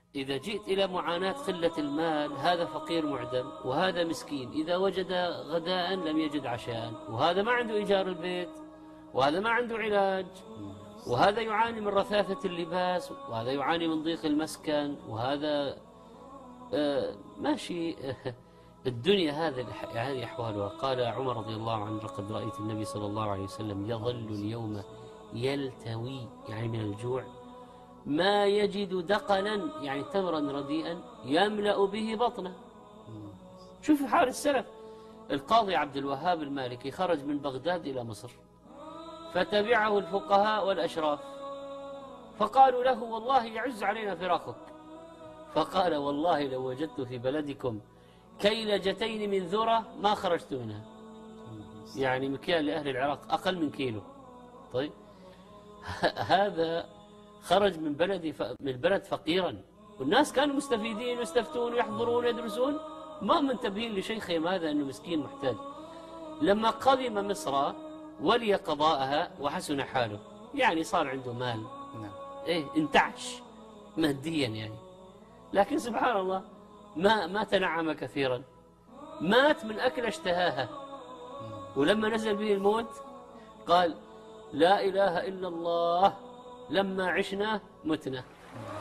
إذا جئت إلى معاناة قلة المال، هذا فقير معدم وهذا مسكين، إذا وجد غداء لم يجد عشاء، وهذا ما عنده إيجار البيت، وهذا ما عنده علاج، وهذا يعاني من رثاثة اللباس، وهذا يعاني من ضيق المسكن، وهذا ماشي. الدنيا هذه أحوالها. قال عمر رضي الله عنه: لقد رأيت النبي صلى الله عليه وسلم يظل اليوم يلتوي، يعني من الجوع، ما يجد دقلا، يعني تمرا رديئا يملأ به بطنه. شوفوا حال السلف. القاضي عبد الوهاب المالكي خرج من بغداد إلى مصر، فتبعه الفقهاء والأشراف، فقالوا له: والله يعز علينا فراقك. فقال: والله لو وجدت في بلدكم كيلجتين من ذرة ما خرجت منها. يعني مكيال لأهل العراق أقل من كيلو. طيب، هذا خرج من البلد فقيرا، والناس كانوا مستفيدين ويستفتون ويحضرون ويدرسون، ما منتبهين لشيخهم هذا أنه مسكين محتاج. لما قدم مصر ولي قضاءها وحسن حاله، يعني صار عنده مال، انتعش ماديا يعني، لكن سبحان الله ما تنعم كثيرا، مات من أكل اشتهاها. ولما نزل به الموت قال: لا إله إلا الله، لما عشنا متنا.